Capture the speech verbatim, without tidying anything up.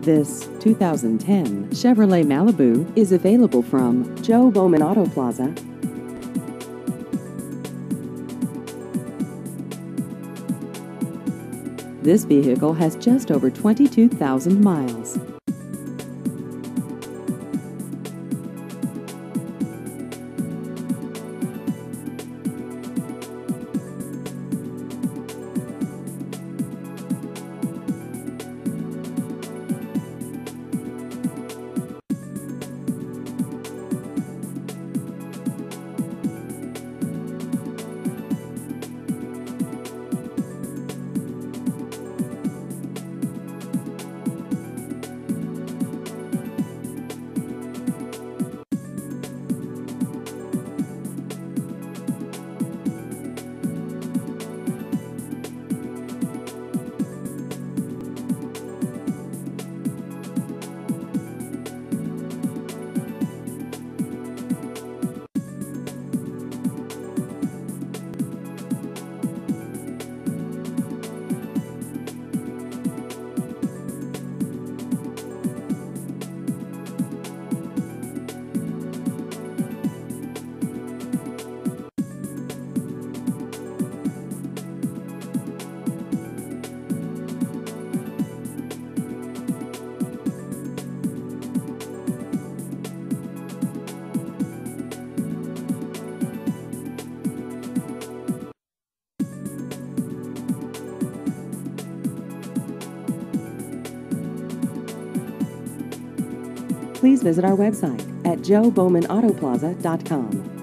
This two thousand ten Chevrolet Malibu is available from Joe Bowman Auto Plaza. This vehicle has just over twenty-two thousand miles. Please visit our website at joe bowman auto plaza dot com.